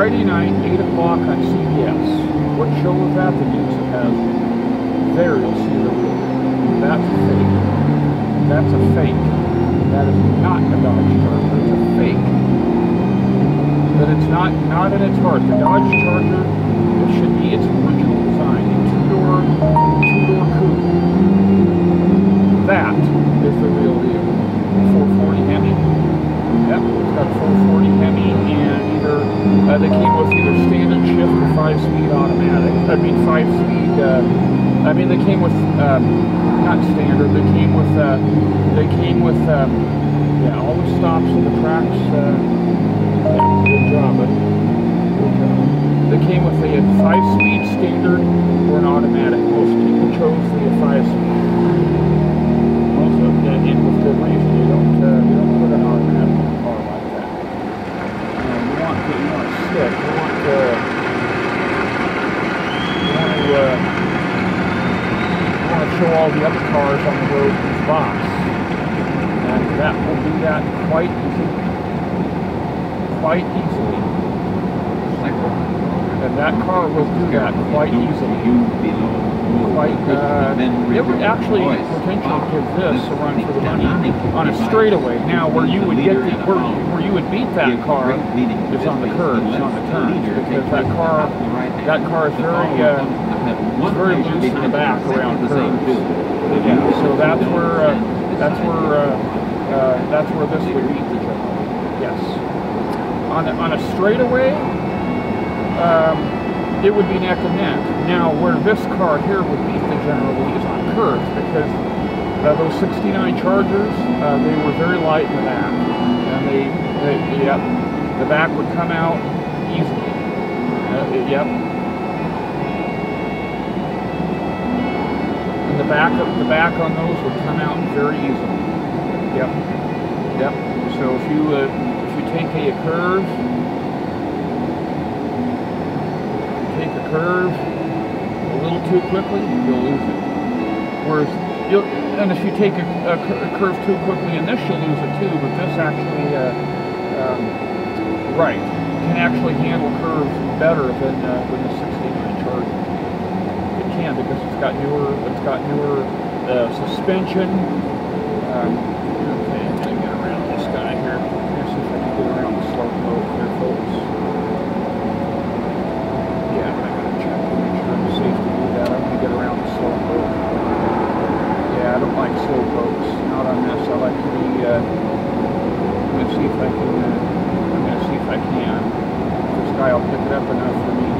Friday night, 8 o'clock on CBS. What show was that? The news it has. There you'll see the real. That's a fake. That's a fake. That is not a Dodge Charger. It's a fake. But it's not in its heart. The Dodge Charger, it should be its original design. A two-door coupe. That is the real deal. 440 Hemi. Yep, it's got a 440 Hemi, and either they came with either standard shift or 5-speed automatic. I mean 5-speed. They came with not standard. They came with yeah, all the stops and the tracks. Yeah, good job, buddy. Good job. They came with a 5-speed standard or an automatic. Most people chose the 5-speed. Also, and with good reason. You don't put an automatic in a car like that. You want stick. You want to show all the other cars on the road who's boss, and that will do that quite easily. And that car will do that quite easily. It would actually potentially give this a run for the money on a straightaway. Now, where you would get where you would beat that car is on the curves, on the turns, because that car is very loose in the back around curves. Yeah, so that's where this would beat the job. Yes. On a straightaway, it would be neck and neck. Now, where this car here would beat the General Lee is on curves, because those 69 Chargers, they were very light in the back, and the back would come out easily. Yep. And the back on those would come out very easily. Yep. Yep. So if you take a curve. Take a curve a little too quickly, you'll lose it. Whereas, and if you take a curve too quickly in this, you'll lose it too. But this actually, can actually handle curves better than the 69 Charger. It can, because it's got newer suspension. Okay, I'm gonna get around this guy here. Let's see if I can get around the slope road here, folks. Get around the slope road. Yeah, I don't like slope roads. Not on this. I like to be. I'm gonna see if I can. This guy will pick it up enough for me to.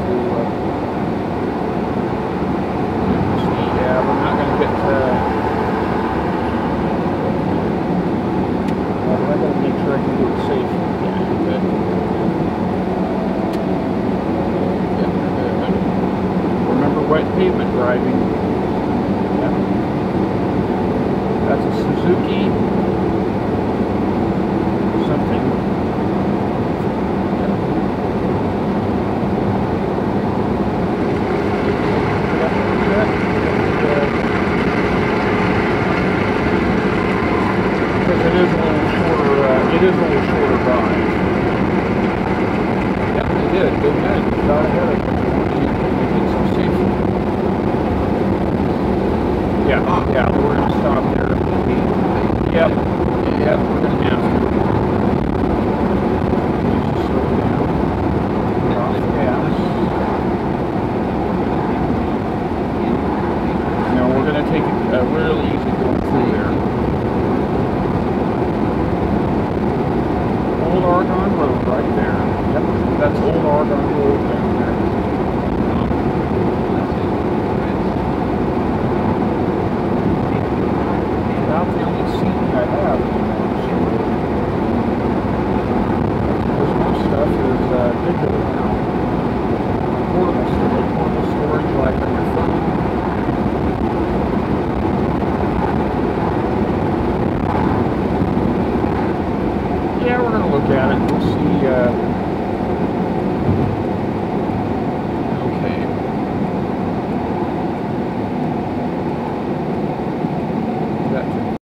See. Yeah, we're not gonna get. But I gotta make sure I can do it safe. Yeah, you're good. Wet pavement driving. Yeah. That's a Suzuki something. Yeah. Because it is a little shorter drive. Yep, they did. They got ahead of it. Yeah, we're going to stop here. Yep, we're going to have to. Just slow down. Drop the gas. Now we're going to take it really easy going through there. Old Argonne Road right there. Yep, that's Old Argonne Road down there. The only seat I have. Because most stuff is digital now. Portable storage like on your phone. Yeah, we're going to look at it. We'll see.